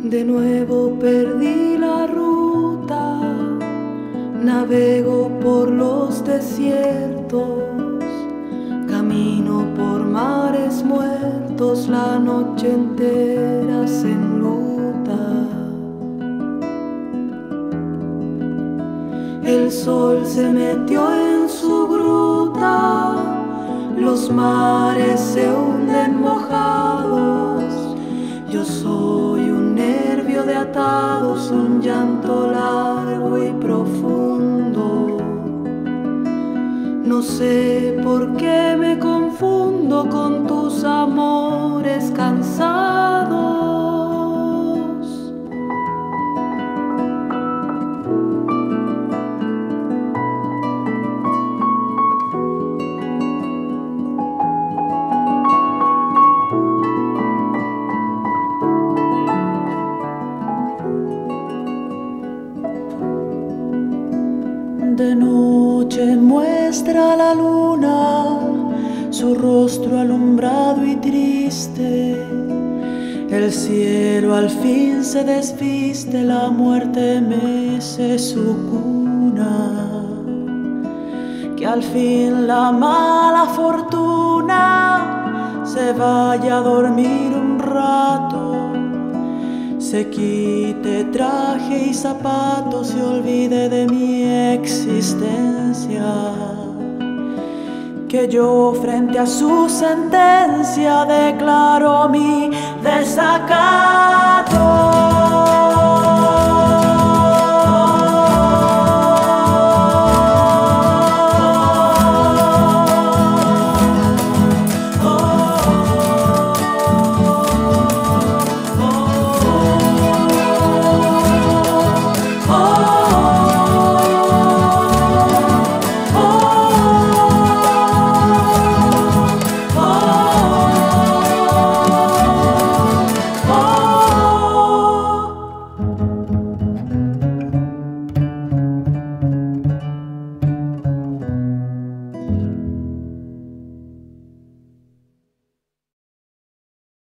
De nuevo perdí la ruta, navego por los desiertos, camino por mares muertos, la noche entera se enluta. El sol se metió en su gruta, los mares se hunden mojados. Yo soy un nervio de atados, un llanto largo y profundo. No sé por qué me confundo con tus amores cansados. De noche muestra la luna su rostro alumbrado y triste. El cielo al fin se desviste, la muerte mece su cuna. Que al fin la mala fortuna se vaya a dormir un rato, se quite traje y zapatos, se olvide de mi existencia. Que yo frente a su sentencia declaro mi desacato.